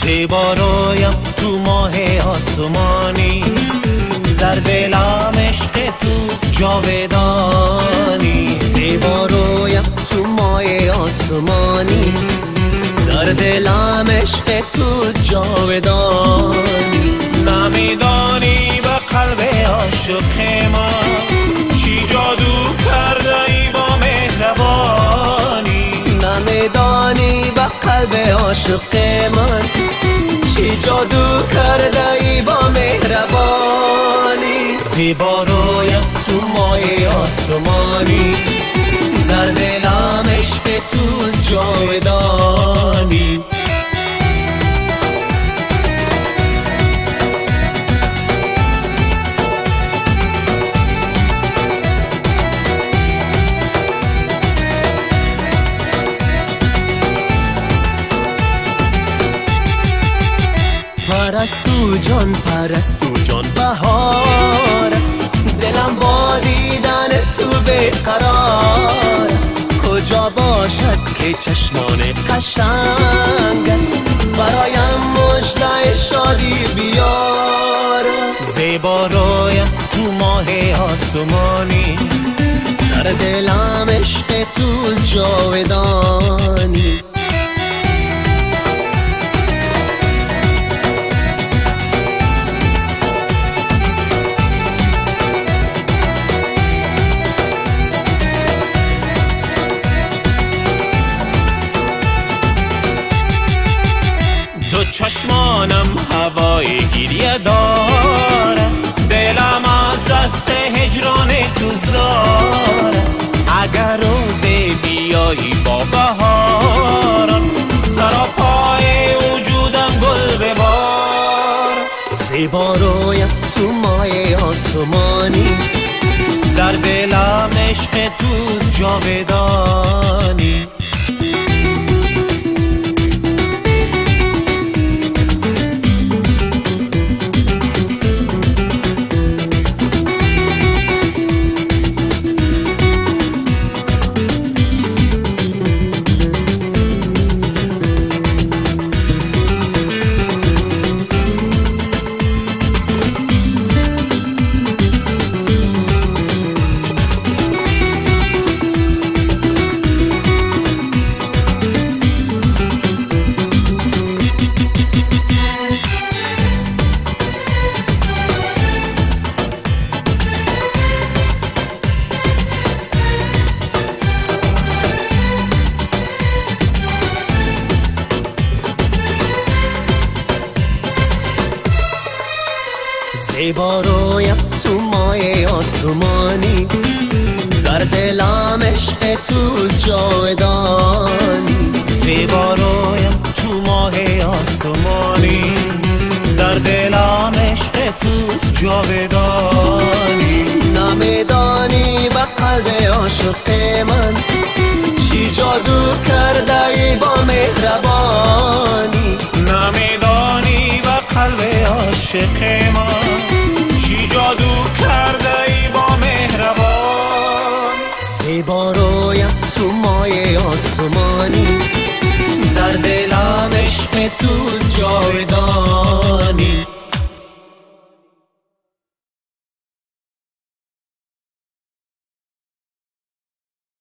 زیبا رویم تو ماه آسمانی، در دلم عشق توست جاودانی. زیبا رویم تو ماه آسمانی، در دلم عشق توست جاودانی. نمیدانی به قلب عاشق من چی جادو کرده ای با مهربانی. نمیدانی به قلب عاشق من چی جادو کرده ای با مهربانی. زیبا رویم تو ماه آسمانی، در دلم عشق توست جاودانی. پرستو جان بهار، دلم با دیدن تو بیقرار. کجا باشد که چشمان قشنگ برایم مژده شادی بیار. زیبا رویم تو ماه آسمانی، در دلم عشق توست جاودانی. دو چشمانم هوای گریه داره، دلم از دست هجران تو زاره. اگر روزی بیایی با بهاران، سراپای وجودم گل ببار. زیبا رویم تو ماه آسمانی، در دلم عشق توست جاودانی. زیبا رویم تو ماه آسمانی، در دلم عشق توست جاودانی. زیبا رویم تو ماه آسمانی، در دلم عشق توست جاودانی. نمیدانی به قلب عاشق من چی جادو کرده ای با مهربانی. نمیدانی به قلب عاشق من چی جادو کرده ای با مهربان. زیبا رویم تو ماه آسمانی، در دلم عشق تو